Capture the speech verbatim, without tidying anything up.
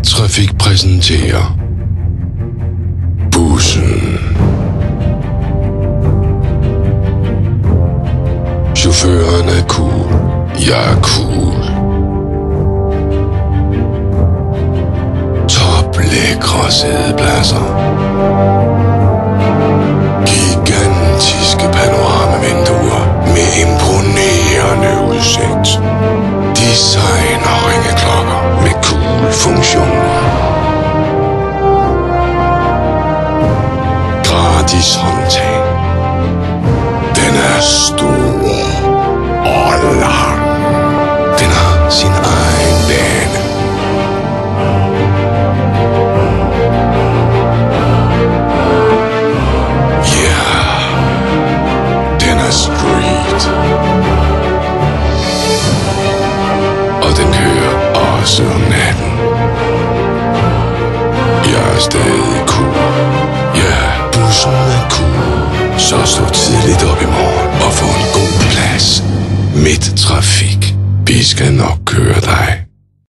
Midttrafik præsenterer Bussen. Chaufføren er cool, jeg er cool. Toplækre sædepladser, gigantiske panoramavinduer med imponerende udsigt, designer ringeklokker med cool funktioner, gratis håndtag. Den er stor og lang. Den har sin egen bane. Ja, yeah. Den er street. Og den kører også om natten. Jeg er stadig cool. Ja, bussen er cool. Så stå tidligt op i morgen og få en god plads. Midttrafik. Vi skal nok køre dig.